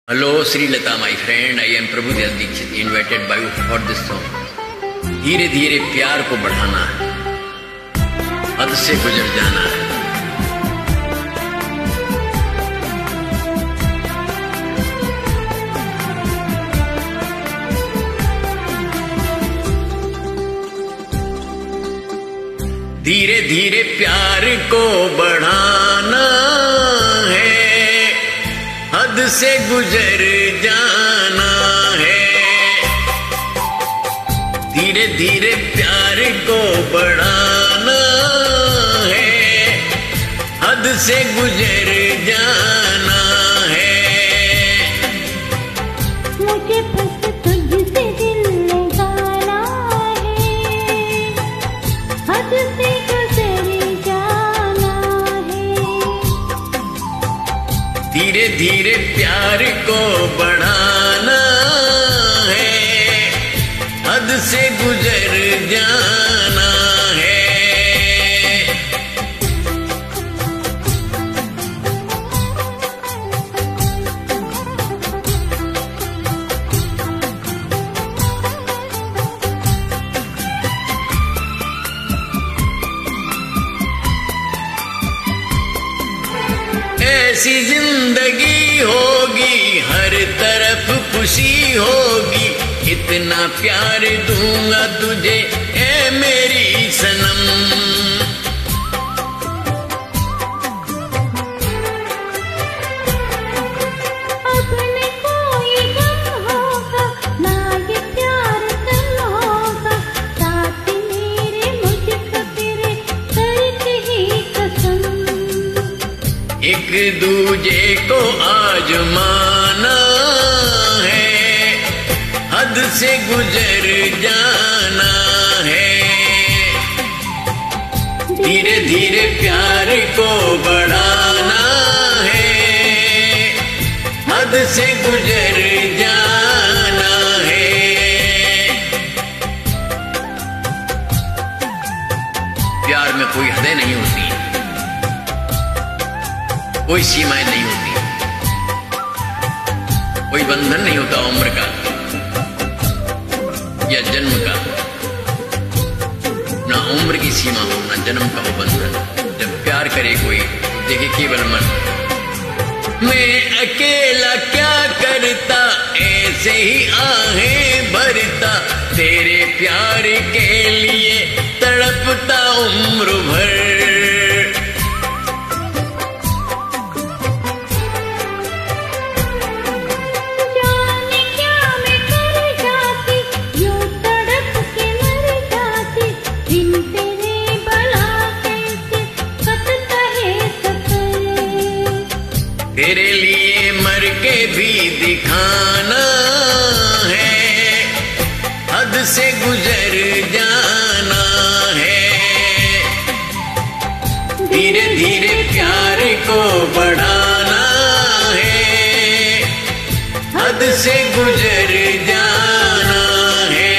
Hello, Sri Lata, my friend. I am Prabhu Dayal Dixit, invited by you for this song. धीरे धीरे प्यार को बढ़ाना है, हद से गुजर जाना है। धीरे धीरे प्यार को बढ़ाना है, हद से गुजर जाना है। धीरे धीरे प्यार को बढ़ाना है, हद से गुजर जाना है। मुझे बस तुझसे दिल लगाना है, हद से गुजर जाना है। धीरे धीरे प्यार को बढ़ाना है, हद से गुजर जाना है। ऐसी जिंदगी होगी, हर तरफ खुशी होगी, इतना प्यार दूंगा तुझे ऐ मेरी सनम। अब न कोई गम होगा, ना ये प्यार कम होगा, साथ मेरे मुझको तेरे करके ही कसम। एक दूजे को आजमाना है, हद से गुजर जाना है। धीरे धीरे प्यार को बढ़ाना है, हद से गुजर जाना है। प्यार में कोई हदें नहीं होती, कोई सीमाएं नहीं होती, कोई बंधन नहीं होता उम्र का या जन्म का। ना उम्र की सीमा हो, ना जन्म का हो बंधन। जब प्यार करे कोई, देखे केवल मन। मैं अकेला क्या करता, ऐसे ही आहें भरता, तेरे प्यार के लिए तड़पता उम्र भर। तेरे लिए मर के भी दिखाना है, हद से गुजर जाना है। धीरे धीरे प्यार को बढ़ाना है, हद से गुजर जाना है।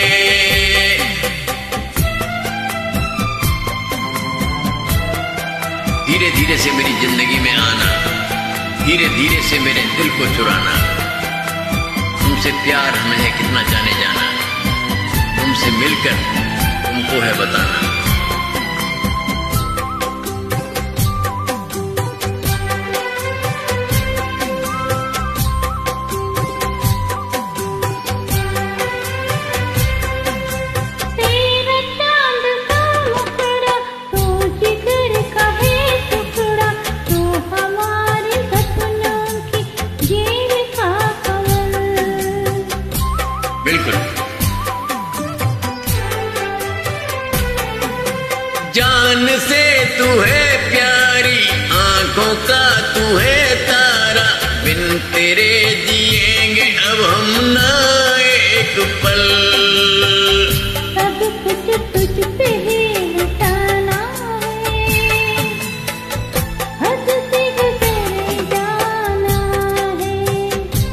धीरे धीरे से मेरी जिंदगी में आना, धीरे धीरे से मेरे दिल को चुराना। तुमसे प्यार हमें है कितना जाने जाना, तुमसे मिलकर तुमको है बताना। बिल्कुल। जान से तू है प्यारी, आंखों का तू है तारा, बिन तेरे जिएंगे अब हम ना एक पल। सब कुछ तुझ पे ही लुटाना है, हद से गुजर जाना है।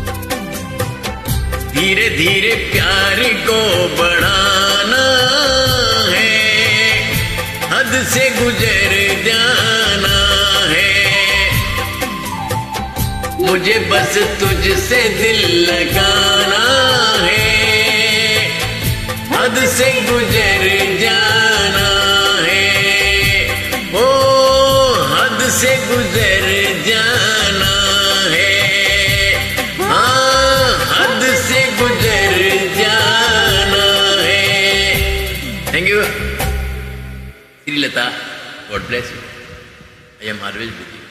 धीरे धीरे प्यार को बढ़ाना है, हद से गुजर जाना है। मुझे बस तुझसे दिल लगाना है, हद से गुजर जाना है, ओ हद से गुजर जाना है, हाँ हद से गुजर जाना है। Thank you Shrilata, God bless you, I am always with you.